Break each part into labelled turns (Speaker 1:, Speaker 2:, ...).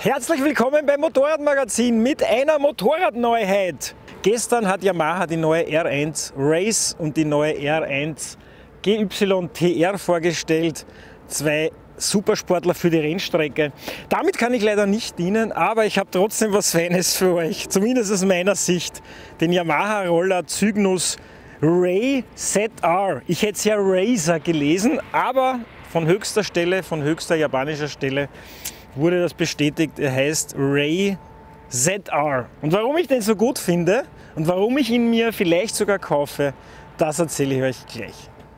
Speaker 1: Herzlich willkommen beim Motorradmagazin mit einer Motorradneuheit. Gestern hat Yamaha die neue R1 Race und die neue R1 GY-TR vorgestellt. Zwei Supersportler für die Rennstrecke. Damit kann ich leider nicht dienen, aber ich habe trotzdem was Feines für euch, zumindest aus meiner Sicht. Den Yamaha-Roller Cygnus Ray ZR. Ich hätte es ja Razer gelesen, aber von höchster Stelle, von höchster japanischer Stelle wurde das bestätigt. Er heißt Ray ZR. Und warum ich den so gut finde und warum ich ihn mir vielleicht sogar kaufe, das erzähle ich euch gleich.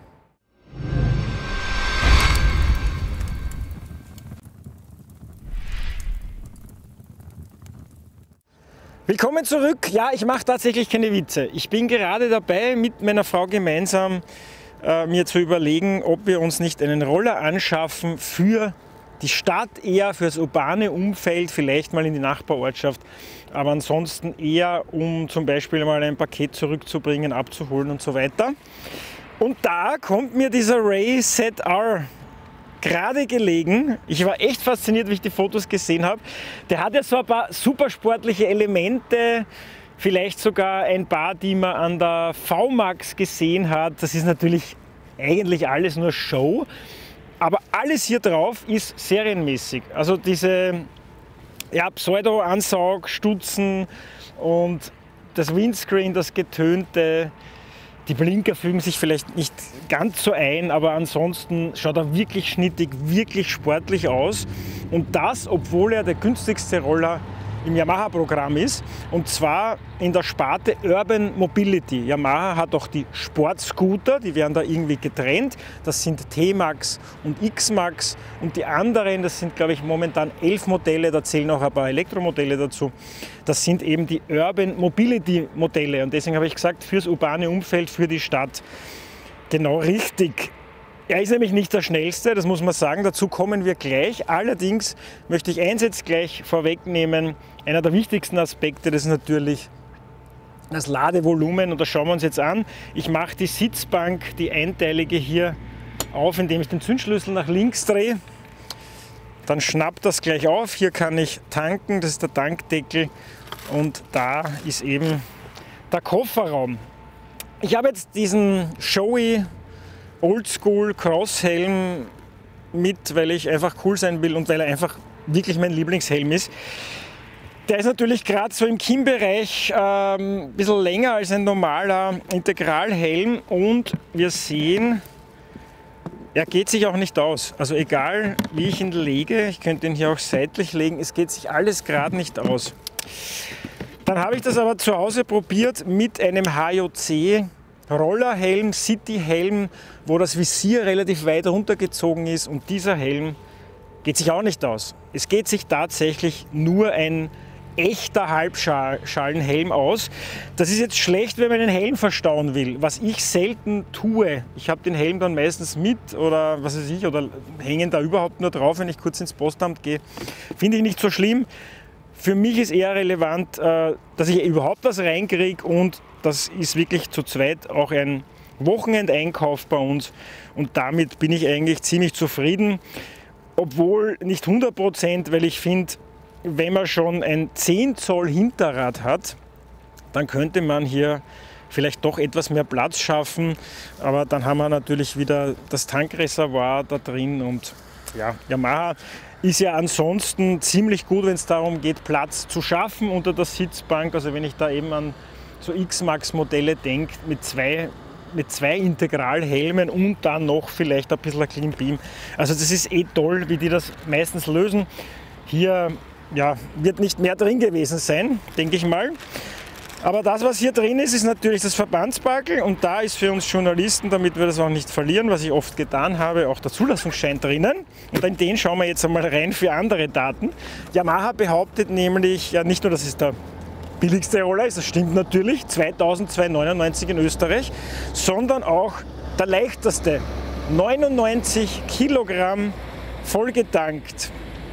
Speaker 1: Willkommen zurück. Ja, ich mache tatsächlich keine Witze. Ich bin gerade dabei, mit meiner Frau gemeinsam mir zu überlegen, ob wir uns nicht einen Roller anschaffen für die Stadt, eher für das urbane Umfeld, vielleicht mal in die Nachbarortschaft, aber ansonsten eher, um zum Beispiel mal ein Paket zurückzubringen, abzuholen und so weiter. Und da kommt mir dieser Ray ZR gerade gelegen. Ich war echt fasziniert, wie ich die Fotos gesehen habe. Der hat ja so ein paar supersportliche Elemente, vielleicht sogar ein paar, die man an der VMAX gesehen hat. Das ist natürlich eigentlich alles nur Show, aber alles hier drauf ist serienmäßig. Also diese Pseudo-Ansaugstutzen und das Windscreen, das Getönte. Die Blinker fügen sich vielleicht nicht ganz so ein, aber ansonsten schaut er wirklich schnittig, wirklich sportlich aus. Und das, obwohl er der günstigste Roller im Yamaha-Programm ist, und zwar in der Sparte Urban Mobility. Yamaha hat auch die Sportscooter, die werden da irgendwie getrennt. Das sind T-Max und X-Max und die anderen, das sind glaube ich momentan 11 Modelle, da zählen auch ein paar Elektromodelle dazu. Das sind eben die Urban Mobility Modelle und deswegen habe ich gesagt, fürs urbane Umfeld, für die Stadt genau richtig. Er ist nämlich nicht der schnellste, das muss man sagen, dazu kommen wir gleich. Allerdings möchte ich eins jetzt gleich vorwegnehmen. Einer der wichtigsten Aspekte, das ist natürlich das Ladevolumen und das schauen wir uns jetzt an. Ich mache die Sitzbank, die einteilige hier auf, indem ich den Zündschlüssel nach links drehe. Dann schnappt das gleich auf. Hier kann ich tanken, das ist der Tankdeckel und da ist eben der Kofferraum. Ich habe jetzt diesen Shoei Oldschool Crosshelm mit, weil ich einfach cool sein will und weil er einfach wirklich mein Lieblingshelm ist. Der ist natürlich gerade so im Kinnbereich ein bisschen länger als ein normaler Integralhelm und wir sehen, er geht sich auch nicht aus. Also egal wie ich ihn lege, ich könnte ihn hier auch seitlich legen, es geht sich alles gerade nicht aus. Dann habe ich das aber zu Hause probiert mit einem HJC Rollerhelm, Cityhelm, wo das Visier relativ weit runtergezogen ist und dieser Helm geht sich auch nicht aus. Es geht sich tatsächlich nur ein echter Halbschalenhelm aus. Das ist jetzt schlecht, wenn man den Helm verstauen will, was ich selten tue. Ich habe den Helm dann meistens mit oder was weiß ich, oder hängen da überhaupt nur drauf, wenn ich kurz ins Postamt gehe. Finde ich nicht so schlimm. Für mich ist eher relevant, dass ich überhaupt was reinkriege und das ist wirklich zu zweit auch ein Wochenendeinkauf bei uns und damit bin ich eigentlich ziemlich zufrieden, obwohl nicht 100%, weil ich finde, wenn man schon ein 10 Zoll Hinterrad hat, dann könnte man hier vielleicht doch etwas mehr Platz schaffen, aber dann haben wir natürlich wieder das Tankreservoir da drin und ja, Yamaha ist ja ansonsten ziemlich gut, wenn es darum geht, Platz zu schaffen unter der Sitzbank. Also wenn ich da eben an so X-Max-Modelle denke, mit zwei Integralhelmen und dann noch vielleicht ein bisschen ein Clean Beam. Also das ist eh toll, wie die das meistens lösen. Hier wird nicht mehr drin gewesen sein, denke ich mal. Aber das, was hier drin ist, ist natürlich das Verbandsbackel und da ist für uns Journalisten, damit wir das auch nicht verlieren, was ich oft getan habe, auch der Zulassungsschein drinnen. Und in den schauen wir jetzt einmal rein für andere Daten. Yamaha behauptet nämlich, ja nicht nur, dass es der billigste Roller ist, das stimmt natürlich, 2.299 in Österreich, sondern auch der leichteste, 99 Kilogramm vollgetankt.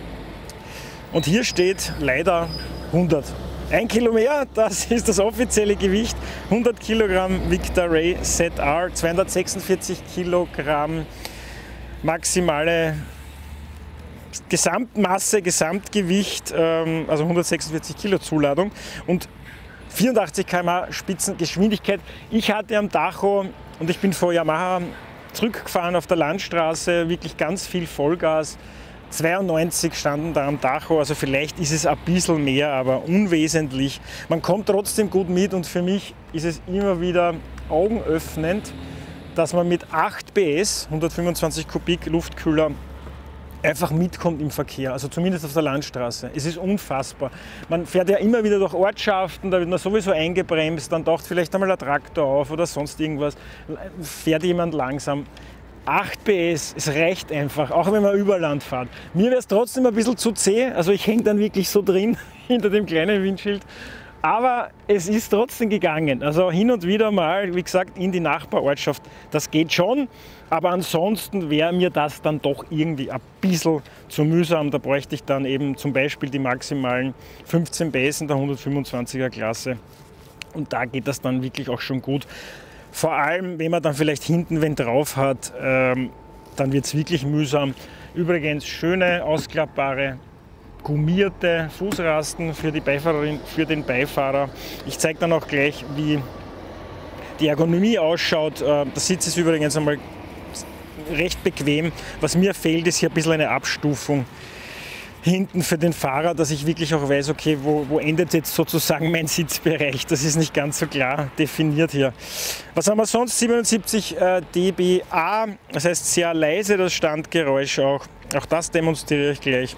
Speaker 1: Und hier steht leider 100. 1 Kilo mehr, das ist das offizielle Gewicht. 100 Kilogramm wiegt der Ray ZR, 246 Kilogramm maximale Gesamtmasse, Gesamtgewicht, also 146 Kilo Zuladung und 84 km/h Spitzengeschwindigkeit. Ich hatte am Tacho, und ich bin vor Yamaha zurückgefahren auf der Landstraße, wirklich ganz viel Vollgas. 92 standen da am Tacho, also vielleicht ist es ein bisschen mehr, aber unwesentlich. Man kommt trotzdem gut mit und für mich ist es immer wieder augenöffnend, dass man mit 8 PS, 125 Kubik Luftkühler, einfach mitkommt im Verkehr, also zumindest auf der Landstraße. Es ist unfassbar. Man fährt ja immer wieder durch Ortschaften, da wird man sowieso eingebremst, dann taucht vielleicht einmal ein Traktor auf oder sonst irgendwas, fährt jemand langsam. 8 PS, es reicht einfach, auch wenn man über Land fährt. Mir wäre es trotzdem ein bisschen zu zäh, also ich hänge dann wirklich so drin hinter dem kleinen Windschild. Aber es ist trotzdem gegangen. Also hin und wieder mal, wie gesagt, in die Nachbarortschaft, das geht schon. Aber ansonsten wäre mir das dann doch irgendwie ein bisschen zu mühsam. Da bräuchte ich dann eben zum Beispiel die maximalen 15 PS in der 125er Klasse. Und da geht das dann wirklich auch schon gut. Vor allem, wenn man dann vielleicht hinten wen drauf hat, dann wird es wirklich mühsam. Übrigens schöne, ausklappbare, gummierte Fußrasten für die Beifahrerin, für den Beifahrer. Ich zeige dann auch gleich, wie die Ergonomie ausschaut. Der Sitz ist übrigens einmal recht bequem. Was mir fehlt, ist hier ein bisschen eine Abstufung hinten für den Fahrer, dass ich wirklich auch weiß, okay, wo endet jetzt sozusagen mein Sitzbereich. Das ist nicht ganz so klar definiert hier. Was haben wir sonst? 77 dBA, das heißt sehr leise das Standgeräusch auch. Auch das demonstriere ich gleich.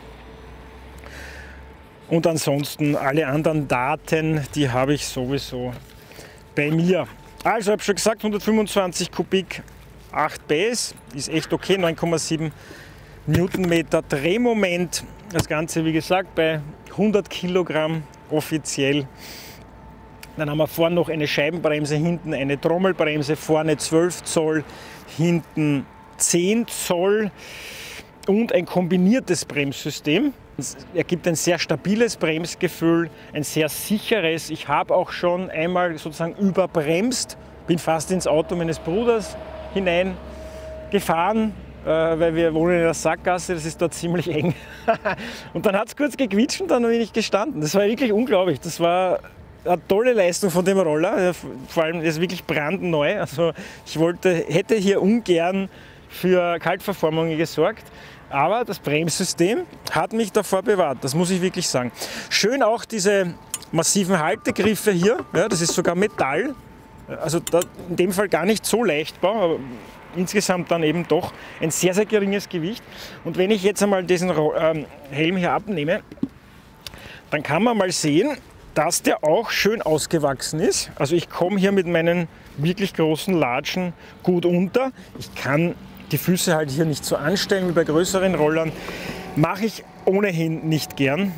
Speaker 1: Und ansonsten alle anderen Daten, die habe ich sowieso bei mir. Also, ich habe schon gesagt, 125 Kubik, 8 PS, ist echt okay, 9,7 Newtonmeter Drehmoment. Das Ganze, wie gesagt, bei 100 Kilogramm offiziell. Dann haben wir vorne noch eine Scheibenbremse, hinten eine Trommelbremse, vorne 12 Zoll, hinten 10 Zoll und ein kombiniertes Bremssystem. Es ergibt ein sehr stabiles Bremsgefühl, ein sehr sicheres. Ich habe auch schon einmal sozusagen überbremst, bin fast ins Auto meines Bruders hineingefahren, weil wir wohnen in der Sackgasse, das ist dort ziemlich eng. Und dann hat es kurz gequietscht und dann bin ich gestanden. Das war wirklich unglaublich. Das war eine tolle Leistung von dem Roller, vor allem ist wirklich brandneu. Also ich hätte hier ungern für Kaltverformungen gesorgt. Aber das Bremssystem hat mich davor bewahrt, das muss ich wirklich sagen. Schön auch diese massiven Haltegriffe hier, ja, das ist sogar Metall, also in dem Fall gar nicht so leichtbar, aber insgesamt dann eben doch ein sehr, sehr geringes Gewicht. Und wenn ich jetzt einmal diesen Helm hier abnehme, dann kann man mal sehen, dass der auch schön ausgewachsen ist. Also ich komme hier mit meinen wirklich großen Latschen gut unter. Ich kann die Füße halt hier nicht so anstellen wie bei größeren Rollern. Mache ich ohnehin nicht gern.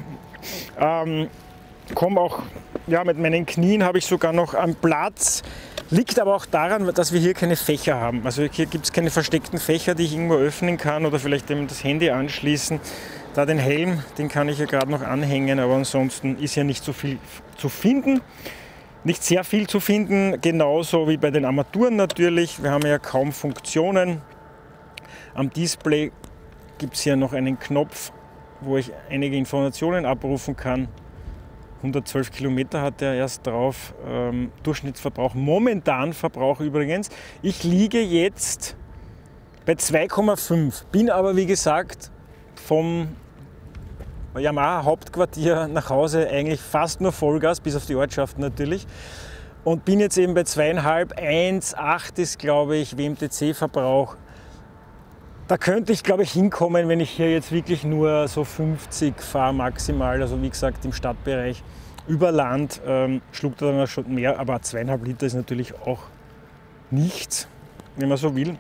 Speaker 1: Komme auch, ja, mit meinen Knien habe ich sogar noch am Platz. Liegt aber auch daran, dass wir hier keine Fächer haben. Also hier gibt es keine versteckten Fächer, die ich irgendwo öffnen kann oder vielleicht eben das Handy anschließen. Da den Helm, den kann ich hier gerade noch anhängen, aber ansonsten ist hier nicht so viel zu finden. Nicht sehr viel zu finden, genauso wie bei den Armaturen natürlich. Wir haben ja kaum Funktionen. Am Display gibt es hier noch einen Knopf, wo ich einige Informationen abrufen kann. 112 Kilometer hat er erst drauf. Durchschnittsverbrauch, momentan Verbrauch übrigens. Ich liege jetzt bei 2,5, bin aber wie gesagt vom Yamaha Hauptquartier nach Hause eigentlich fast nur Vollgas, bis auf die Ortschaften natürlich. Und bin jetzt eben bei 2,5, 1,8 ist glaube ich WMTC-Verbrauch. Da könnte ich, glaube ich, hinkommen, wenn ich hier jetzt wirklich nur so 50 fahre maximal. Also wie gesagt, im Stadtbereich über Land schluckt er dann schon mehr. Aber 2,5 Liter ist natürlich auch nichts, wenn man so will.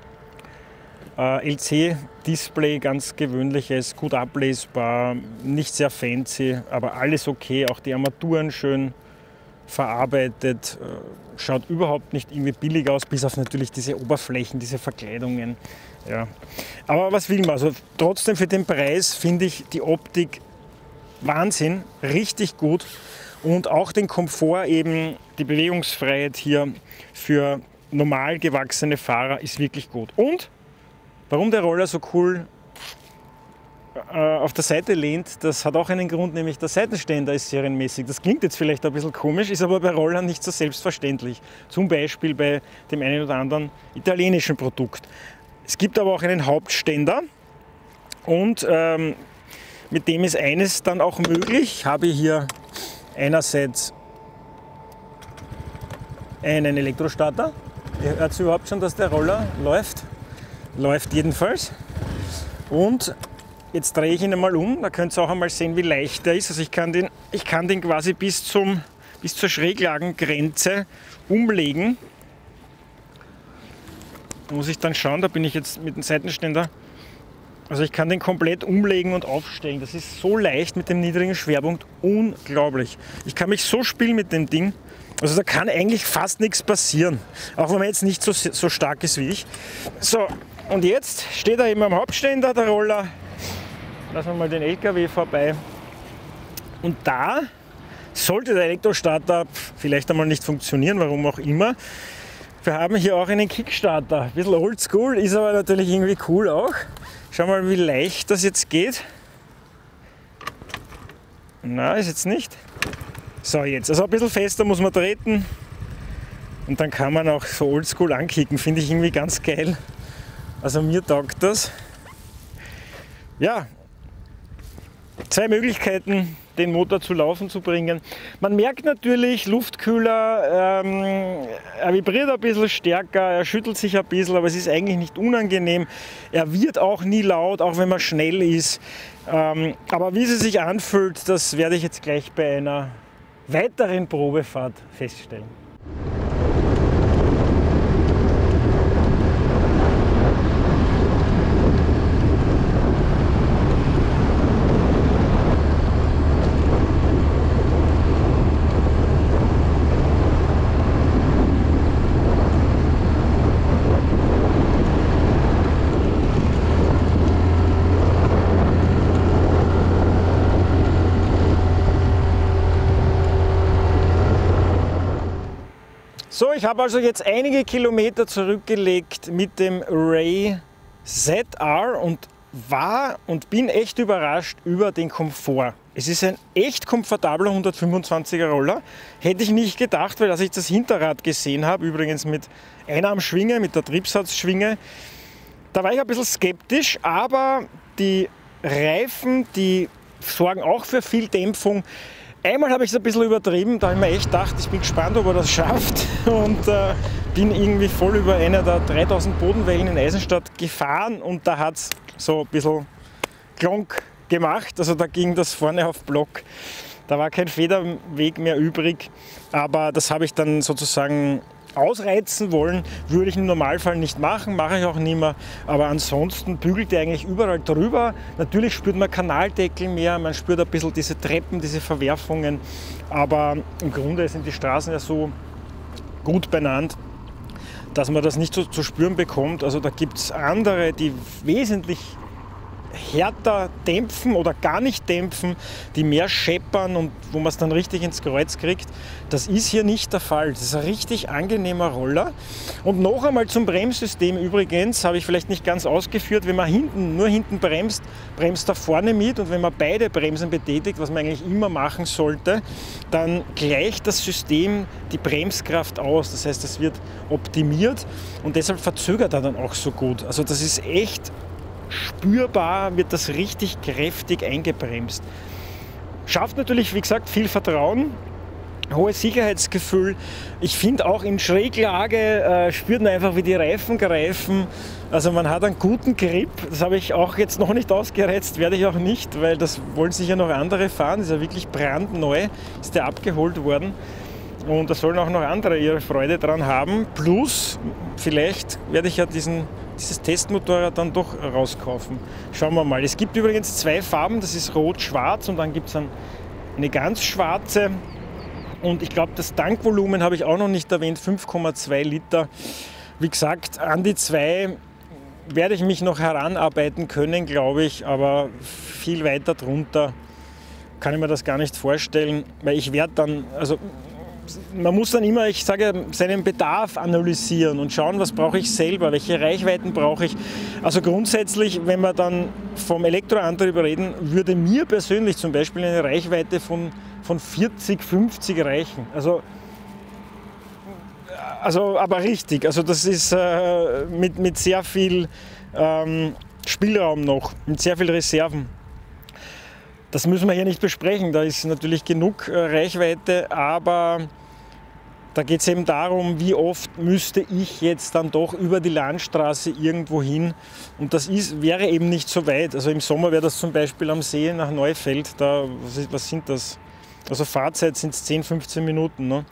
Speaker 1: LC-Display, ganz gewöhnliches, gut ablesbar, nicht sehr fancy, aber alles okay. Auch die Armaturen schön verarbeitet, schaut überhaupt nicht irgendwie billig aus, bis auf natürlich diese Oberflächen, diese Verkleidungen. Ja. Aber was will man? Also trotzdem für den Preis finde ich die Optik Wahnsinn, richtig gut und auch den Komfort, eben die Bewegungsfreiheit hier für normal gewachsene Fahrer ist wirklich gut. Und warum der Roller so cool auf der Seite lehnt, das hat auch einen Grund, nämlich der Seitenständer ist serienmäßig. Das klingt jetzt vielleicht ein bisschen komisch, ist aber bei Rollern nicht so selbstverständlich. Zum Beispiel bei dem einen oder anderen italienischen Produkt. Es gibt aber auch einen Hauptständer und mit dem ist eines dann auch möglich. Ich habe hier einerseits einen Elektrostarter. Ihr hört überhaupt schon, dass der Roller läuft. Läuft jedenfalls. Und jetzt drehe ich ihn einmal um. Da könnt ihr auch einmal sehen, wie leicht er ist. Also ich kann den quasi bis zur Schräglagengrenze umlegen. Da muss ich dann schauen, da bin ich jetzt mit dem Seitenständer. Also ich kann den komplett umlegen und aufstellen. Das ist so leicht mit dem niedrigen Schwerpunkt. Unglaublich. Ich kann mich so spielen mit dem Ding. Also da kann eigentlich fast nichts passieren. Auch wenn man jetzt nicht so stark ist wie ich. So, und jetzt steht er eben am Hauptständer, der Roller. Lassen wir mal den LKW vorbei. Und da sollte der Elektrostarter vielleicht einmal nicht funktionieren, warum auch immer. Wir haben hier auch einen Kickstarter. Ein bisschen oldschool, ist aber natürlich irgendwie cool auch. Schau mal, wie leicht das jetzt geht. Na, ist jetzt nicht. So, jetzt. Also ein bisschen fester muss man treten. Und dann kann man auch so oldschool ankicken. Finde ich irgendwie ganz geil. Also mir taugt das. Ja, 2 Möglichkeiten, den Motor zu laufen zu bringen. Man merkt natürlich, Luftkühler, er vibriert ein bisschen stärker, er schüttelt sich ein bisschen, aber es ist eigentlich nicht unangenehm. Er wird auch nie laut, auch wenn man schnell ist. Aber wie sie sich anfühlt, das werde ich jetzt gleich bei einer weiteren Probefahrt feststellen. So, ich habe also jetzt einige Kilometer zurückgelegt mit dem Ray ZR und bin echt überrascht über den Komfort. Es ist ein echt komfortabler 125er Roller. Hätte ich nicht gedacht, weil als ich das Hinterrad gesehen habe, übrigens mit Einarmschwinge, mit der Triebsatzschwinge, da war ich ein bisschen skeptisch, aber die Reifen, die sorgen auch für viel Dämpfung. Einmal habe ich es ein bisschen übertrieben, da habe ich mir echt gedacht, ich bin gespannt, ob er das schafft und bin irgendwie voll über eine der 3000 Bodenwellen in Eisenstadt gefahren und da hat es so ein bisschen Klonk gemacht, also da ging das vorne auf Block. Da war kein Federweg mehr übrig, aber das habe ich dann sozusagen ausreizen wollen, würde ich im Normalfall nicht machen, mache ich auch nicht mehr, aber ansonsten bügelt er eigentlich überall drüber. Natürlich spürt man Kanaldeckel mehr, man spürt ein bisschen diese Treppen, diese Verwerfungen, aber im Grunde sind die Straßen ja so gut benannt, dass man das nicht so zu spüren bekommt. Also da gibt es andere, die wesentlich härter dämpfen oder gar nicht dämpfen, die mehr scheppern und wo man es dann richtig ins Kreuz kriegt. Das ist hier nicht der Fall. Das ist ein richtig angenehmer Roller. Und noch einmal zum Bremssystem übrigens, habe ich vielleicht nicht ganz ausgeführt, wenn man nur hinten bremst, bremst er vorne mit und wenn man beide Bremsen betätigt, was man eigentlich immer machen sollte, dann gleicht das System die Bremskraft aus. Das heißt, es wird optimiert und deshalb verzögert er dann auch so gut. Also das ist echt spürbar, wird das richtig kräftig eingebremst. Schafft natürlich, wie gesagt, viel Vertrauen, hohes Sicherheitsgefühl. Ich finde auch in Schräglage spürt man einfach, wie die Reifen greifen. Also man hat einen guten Grip. Das habe ich auch jetzt noch nicht ausgereizt, werde ich auch nicht, weil das wollen sicher noch andere fahren. Das ist ja wirklich brandneu, ist der abgeholt worden. Und da sollen auch noch andere ihre Freude dran haben. Plus, vielleicht werde ich ja dieses Testmotorrad dann doch rauskaufen. Schauen wir mal. Es gibt übrigens 2 Farben, das ist rot-schwarz und dann gibt es eine ganz schwarze. Und ich glaube, das Tankvolumen habe ich auch noch nicht erwähnt, 5,2 Liter. Wie gesagt, an die 2 werde ich mich noch heranarbeiten können, glaube ich, aber viel weiter drunter kann ich mir das gar nicht vorstellen, weil ich werde dann, also man muss dann immer, ich sage, seinen Bedarf analysieren und schauen, was brauche ich selber, welche Reichweiten brauche ich. Also grundsätzlich, wenn wir dann vom Elektroantrieb reden, würde mir persönlich zum Beispiel eine Reichweite von 40, 50 reichen. Also aber richtig, also das ist mit sehr viel Spielraum noch, mit sehr viel Reserven. Das müssen wir hier nicht besprechen, da ist natürlich genug Reichweite, aber da geht es eben darum, wie oft müsste ich jetzt dann doch über die Landstraße irgendwo hin, und das wäre eben nicht so weit. Also im Sommer wäre das zum Beispiel am See nach Neufeld, was sind das? Also Fahrzeit sind es 10, 15 Minuten. Ne?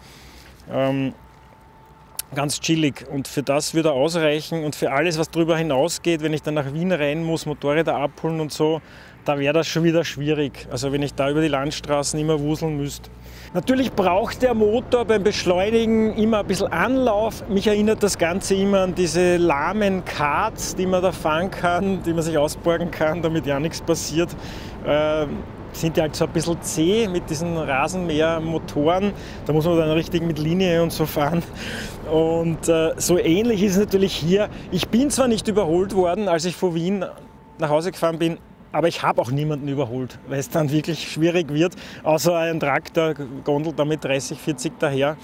Speaker 1: Ganz chillig, und für das würde er ausreichen, und für alles, was darüber hinausgeht, wenn ich dann nach Wien rein muss, Motorräder abholen und so, da wäre das schon wieder schwierig, also wenn ich da über die Landstraßen immer wuseln müsste. Natürlich braucht der Motor beim Beschleunigen immer ein bisschen Anlauf. Mich erinnert das Ganze immer an diese lahmen Karts, die man da fahren kann, die man sich ausborgen kann, damit ja nichts passiert. Sind die halt so ein bisschen zäh mit diesen Rasenmähermotoren. Da muss man dann richtig mit Linie und so fahren. Und so ähnlich ist es natürlich hier. Ich bin zwar nicht überholt worden, als ich von Wien nach Hause gefahren bin, aber ich habe auch niemanden überholt, weil es dann wirklich schwierig wird, außer ein Traktor gondelt damit 30, 40 daher.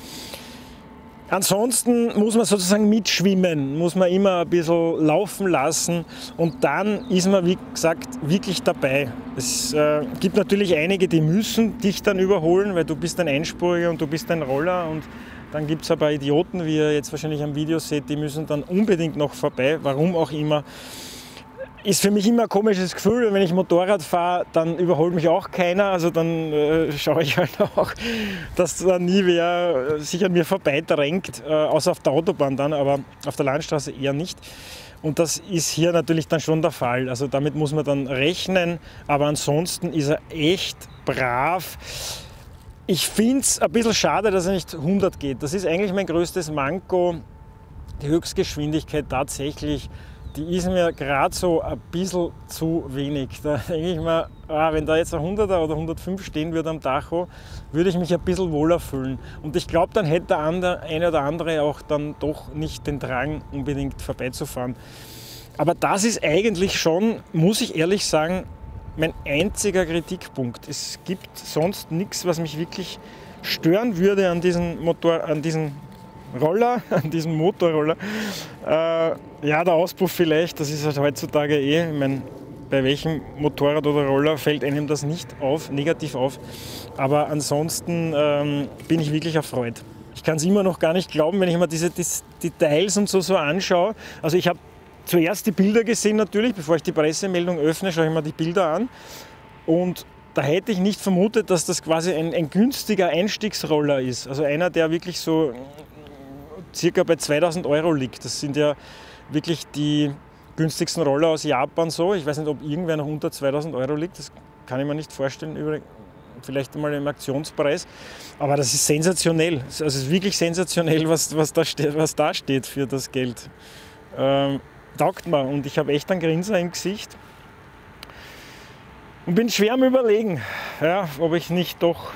Speaker 1: Ansonsten muss man sozusagen mitschwimmen, muss man immer ein bisschen laufen lassen, und dann ist man, wie gesagt, wirklich dabei. Es gibt natürlich einige, die müssen dich dann überholen, weil du bist ein Einspuriger und du bist ein Roller, und dann gibt es ein paar Idioten, wie ihr jetzt wahrscheinlich am Video seht, die müssen dann unbedingt noch vorbei, warum auch immer. Ist für mich immer ein komisches Gefühl, wenn ich Motorrad fahre, dann überholt mich auch keiner, also dann schaue ich halt auch, dass da nie wer sich an mir vorbeidrängt, außer auf der Autobahn dann, aber auf der Landstraße eher nicht. Und das ist hier natürlich dann schon der Fall, also damit muss man dann rechnen, aber ansonsten ist er echt brav. Ich finde es ein bisschen schade, dass er nicht 100 geht, das ist eigentlich mein größtes Manko, die Höchstgeschwindigkeit tatsächlich. Die ist mir gerade so ein bisschen zu wenig. Da denke ich mir, wenn da jetzt ein 100er oder 105 stehen würde am Tacho, würde ich mich ein bisschen wohler fühlen. Und ich glaube, dann hätte der eine oder andere auch dann doch nicht den Drang, unbedingt vorbeizufahren. Aber das ist eigentlich schon, muss ich ehrlich sagen, mein einziger Kritikpunkt. Es gibt sonst nichts, was mich wirklich stören würde an diesem Roller, an diesem Motorroller. Ja, der Auspuff vielleicht, das ist halt heutzutage ich meine, bei welchem Motorrad oder Roller fällt einem das nicht negativ auf. Aber ansonsten bin ich wirklich erfreut. Ich kann es immer noch gar nicht glauben, wenn ich mir diese Details und so anschaue. Also ich habe zuerst die Bilder gesehen natürlich, bevor ich die Pressemeldung öffne, schaue ich mir die Bilder an. Und da hätte ich nicht vermutet, dass das quasi ein günstiger Einstiegsroller ist. Also einer, der wirklich so circa bei 2000 Euro liegt. Das sind ja wirklich die günstigsten Roller aus Japan so. Ich weiß nicht, ob irgendwer noch unter 2000 Euro liegt. Das kann ich mir nicht vorstellen. Vielleicht einmal im Aktionspreis. Aber das ist sensationell. Also es ist wirklich sensationell, was da steht für das Geld. Taugt mir. Und ich habe echt einen Grinser im Gesicht. Und bin schwer am Überlegen, ja, ob ich nicht doch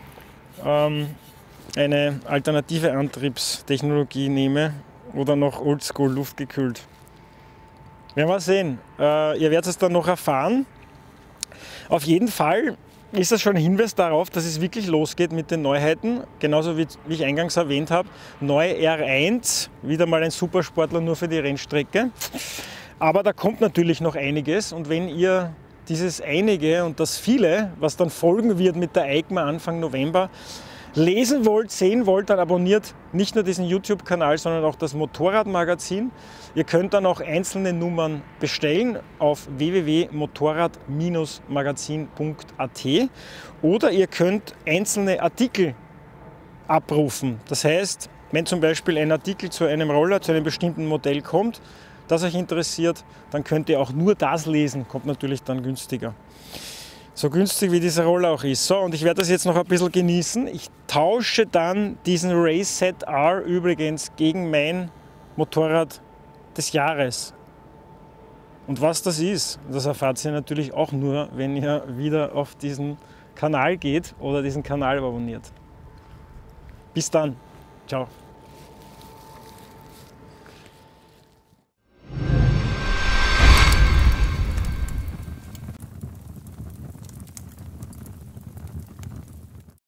Speaker 1: eine alternative Antriebstechnologie nehme oder noch oldschool luftgekühlt. Werden wir sehen. Ihr werdet es dann noch erfahren. Auf jeden Fall ist das schon ein Hinweis darauf, dass es wirklich losgeht mit den Neuheiten. Genauso wie ich eingangs erwähnt habe, neue R1, wieder mal ein Supersportler nur für die Rennstrecke. Aber da kommt natürlich noch einiges, und wenn ihr dieses einige und das viele, was dann folgen wird mit der EICMA Anfang November, lesen wollt, sehen wollt, dann abonniert nicht nur diesen YouTube-Kanal, sondern auch das Motorradmagazin. Ihr könnt dann auch einzelne Nummern bestellen auf www.motorrad-magazin.at oder ihr könnt einzelne Artikel abrufen. Das heißt, wenn zum Beispiel ein Artikel zu einem Roller, zu einem bestimmten Modell kommt, das euch interessiert, dann könnt ihr auch nur das lesen, kommt natürlich dann günstiger. So günstig wie dieser Roller auch ist. So, und ich werde das jetzt noch ein bisschen genießen. Ich tausche dann diesen Race Set R übrigens gegen mein Motorrad des Jahres. Und was das ist, das erfahrt ihr natürlich auch nur, wenn ihr wieder auf diesen Kanal geht oder diesen Kanal abonniert. Bis dann. Ciao.